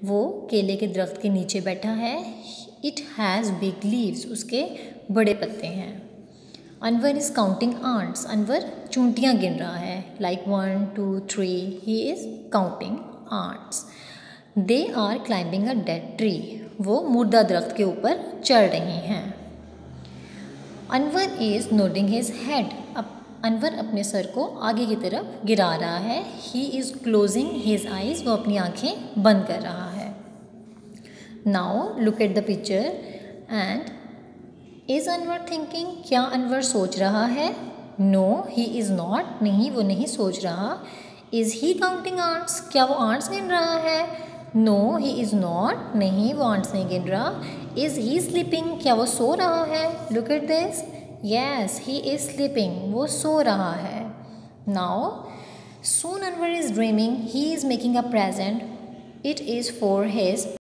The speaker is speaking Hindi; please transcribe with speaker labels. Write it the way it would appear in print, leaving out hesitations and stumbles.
Speaker 1: वो केले के दरख्त के नीचे बैठा है। इट हैज़ बिग लीव्स, उसके बड़े पत्ते हैं। Anwar is counting ants, Anwar चूंटियाँ गिन रहा है। Like 1 2 3 he is counting ants. They are climbing a dead tree, वो मुर्दा दरख्त के ऊपर चढ़ रही हैं। Anwar is nodding his head, अब अनवर अपने सर को आगे की तरफ गिरा रहा है। He is closing his eyes, वो अपनी आँखें बंद कर रहा है। Now look at the picture and is Anwar thinking, क्या अनवर सोच रहा है? नो ही इज़ नॉट, नहीं वो नहीं सोच रहा। इज़ ही काउंटिंग आंट्स, क्या वो आंट्स गिन रहा है? नो ही इज़ नॉट, नहीं वो आंट्स नहीं गिन रहा। इज़ ही स्लीपिंग, क्या वो सो रहा है? Look at this, yes he is sleeping, वो सो रहा है। Now soon Anwar is dreaming, he is making a present, it is for his